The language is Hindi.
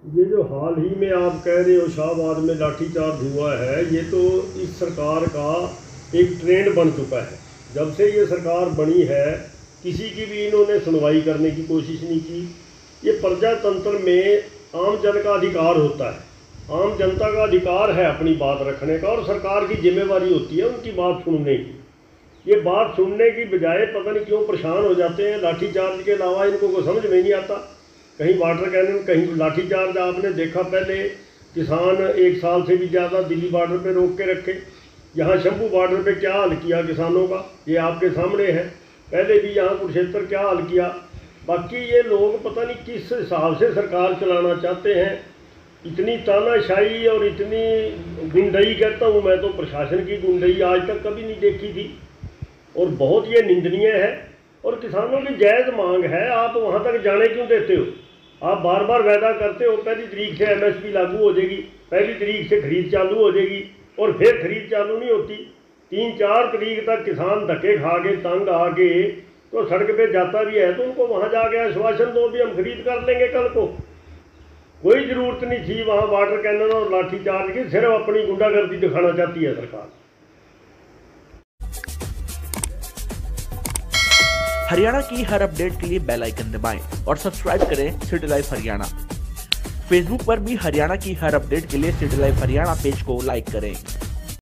ये जो हाल ही में आप कह रहे हो शाहबाद में लाठीचार्ज हुआ है, ये तो इस सरकार का एक ट्रेंड बन चुका है। जब से ये सरकार बनी है किसी की भी इन्होंने सुनवाई करने की कोशिश नहीं की। ये प्रजातंत्र में आम जन का अधिकार होता है, आम जनता का अधिकार है अपनी बात रखने का, और सरकार की जिम्मेवारी होती है उनकी बात सुनने की। ये बात सुनने की बजाय पता नहीं क्यों परेशान हो जाते हैं। लाठीचार्ज के अलावा इनको कोई समझ में नहीं आता। कहीं वाटर कैनन, कहीं लाठीचार्ज। आपने देखा पहले किसान 1 साल से भी ज़्यादा दिल्ली बॉर्डर पे रोक के रखे। यहाँ शंभू बॉर्डर पे क्या हाल किया किसानों का, ये आपके सामने है। पहले भी यहाँ कुरुक्षेत्र क्या हाल किया। बाकी ये लोग पता नहीं किस हिसाब से सरकार चलाना चाहते हैं। इतनी तानाशाही और इतनी गुंडई, कहता हूँ मैं तो प्रशासन की गुंडई आज तक कभी नहीं देखी थी, और बहुत ये निंदनीय है। और किसानों की जायज़ मांग है, आप वहाँ तक जाने क्यों देते हो। आप बार बार वायदा करते हो 1 तारीख से MSP लागू हो जाएगी, 1 तारीख से खरीद चालू हो जाएगी, और फिर खरीद चालू नहीं होती। 3-4 तारीख तक किसान धक्के खा के तंग आके तो सड़क पे जाता भी है, तो उनको वहाँ जाके आश्वासन दो भी हम खरीद कर लेंगे कल को। कोई ज़रूरत नहीं थी वहाँ वाटर कैनन और लाठीचार्ज की, सिर्फ अपनी गुंडागर्दी दिखाना चाहती है सरकार। हरियाणा की हर अपडेट के लिए बेल आइकन दबाएं और सब्सक्राइब करें सिटी लाइव हरियाणा। फेसबुक पर भी हरियाणा की हर अपडेट के लिए सिटी लाइव हरियाणा पेज को लाइक करें।